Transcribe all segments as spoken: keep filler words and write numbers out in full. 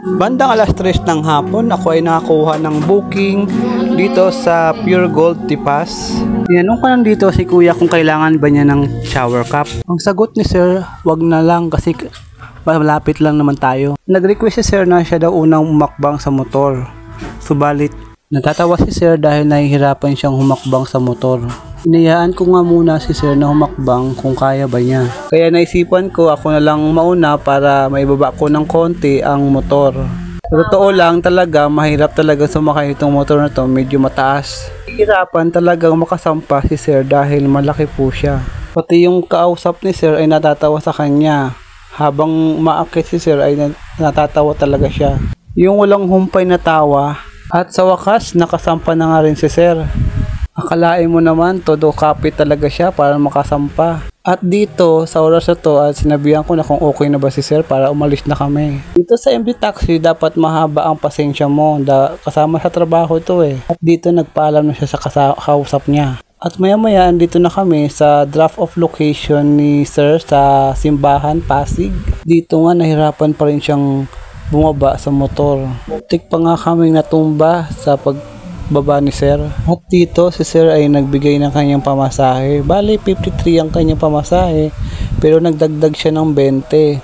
Bandang alas tres ng hapon, ako ay nakakuha ng booking dito sa Pure Gold Tipas. Tinanong ko lang dito si kuya kung kailangan ba niya ng shower cap. Ang sagot ni sir, wag na lang kasi malapit lang naman tayo. Nag-request si sir na siya daw unang umakbang sa motor. Subalit, natatawa si sir dahil nahihirapan siyang humakbang sa motor. Inayaan ko nga muna si sir na humakbang kung kaya ba niya. Kaya naisipan ko ako na lang mauna para maibaba ko ng konti ang motor. Sa totoo lang talaga, mahirap talaga sumakay itong motor na to, medyo mataas. Hirapan talagang makasampa si sir dahil malaki po siya. Pati yung kausap ni sir ay natatawa sa kanya. Habang maakit si sir ay natatawa talaga siya. Yung walang humpay na tawa at sa wakas nakasampa na nga rin si sir. Akalain mo naman, todo kapit talaga siya para makasampa. At dito, sa oras na to, at sinabihan ko na kung okay na ba si sir para umalis na kami. Dito sa M D Taxi, dapat mahaba ang pasensya mo. Da, kasama sa trabaho to eh. At dito, nagpaalam na siya sa kausap niya. At maya maya, andito na kami sa draft of location ni sir sa Simbahan, Pasig. Dito nga, nahirapan pa rin siyang bumaba sa motor. Tik pa nga kaming natumba sa pag baba ni sir. At dito si sir ay nagbigay ng kanyang pamasahe. Bali fifty-three ang kanyang pamasahe pero nagdagdag siya ng twenty.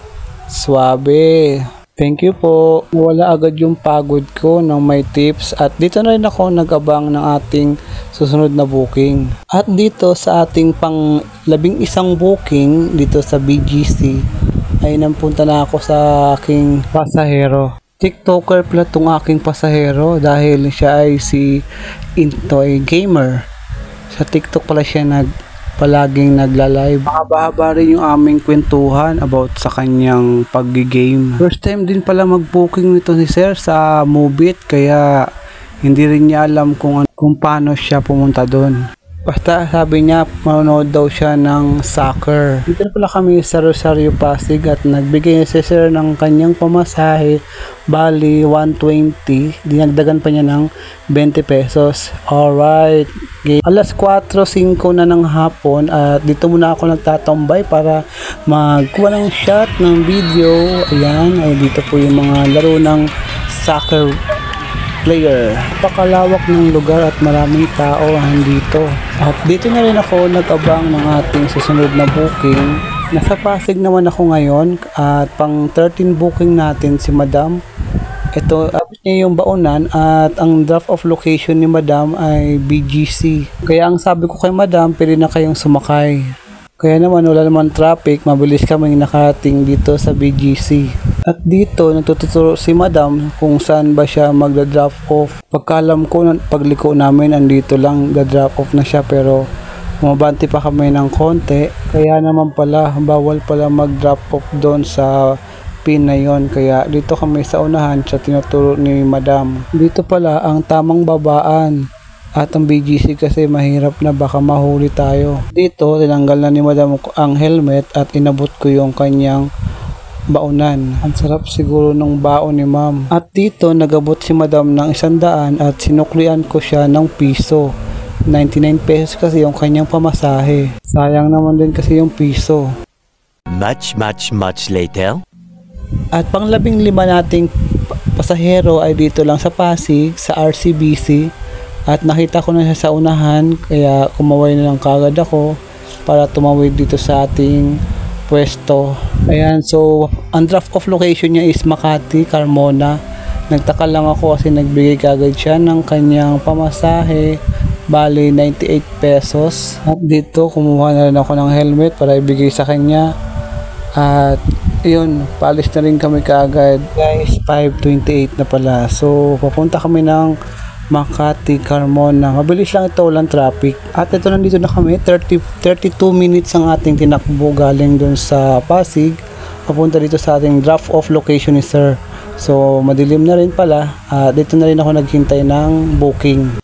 Swabe. Thank you po. Wala agad yung pagod ko ng may tips. At dito na rin ako nag-abang ng ating susunod na booking. At dito sa ating pang labing isang booking dito sa B G C ay nampunta na ako sa aking pasahero. TikToker pala itong aking pasahero dahil siya ay si Intoy Gamer. Sa TikTok pala siya nag, palaging nagla-live. Mahaba-haba rin yung aming kwentuhan about sa kanyang pag-game. First time din pala mag-booking nito ni sir sa Mubit kaya hindi rin niya alam kung, kung paano siya pumunta doon. Basta sabi niya manonood daw siya ng soccer. Dito pala kami sa Rosario, Pasig at nagbigay si sir ng kanyang pamasahe. Bali one twenty. Dinagdagan pa niya ng twenty pesos. Alright. Okay. Alas kwatro singko na ng hapon at dito muna ako nagtatambay para magkuha ng shot ng video. Ayan. Ay dito po yung mga laro ng soccer player. Pakalawak ng lugar at maraming tao andito. At dito na rin ako nag-abang ng ating susunod na booking. Nasa Pasig naman ako ngayon at pang thirteen booking natin si Madam. Ito, abot niya yung baunan at ang draft of location ni Madam ay B G C. Kaya ang sabi ko kay Madam, pwede na kayong sumakay. Kaya naman wala naman traffic, mabilis kami nakarating dito sa B G C. At dito natuturo si Madam kung saan ba siya magda-drop off. Pagkalam ko, pagliko namin andito lang, ga-drop off na siya pero umabanti pa kami ng konti. Kaya naman pala, bawal pala mag-drop off doon sa pin na yon. Kaya dito kami sa unahan sa tinuturo ni Madam. Dito pala ang tamang babaan. At ang B G C kasi mahirap na baka mahuli tayo. Dito, tinanggal na ni Madam ang helmet at inabot ko yung kanyang baunan. Ang sarap siguro ng baon ni Ma'am. At dito, nagabot si Madam ng isandaan at sinuklian ko siya ng piso. ninety-nine pesos kasi yung kanyang pamasahe. Sayang naman din kasi yung piso. Much, much, much later. At pang labing lima nating pasahero ay dito lang sa Pasig, sa R C B C. At nakita ko na siya sa unahan kaya kumaway na lang kagad ako para tumawid dito sa ating pwesto. Ayan, so ang draft of location niya is Makati, Carmona. Nagtaka lang ako kasi nagbigay kagad siya ng kanyang pamasahe. Bali ninety-eight pesos. At dito kumuha na rin ako ng helmet para ibigay sa kanya. At yun, palis na rin kami kagad. Guys, five twenty-eight na pala. So papunta kami ng Makati, Carmona. Mabilis lang ito, walang traffic. At ito nandito na kami, thirty, thirty-two minutes ang ating tinakbo galing dun sa Pasig. Papunta dito sa ating draft of location ni sir. So, madilim na rin pala. Uh, dito na rin ako naghintay ng booking.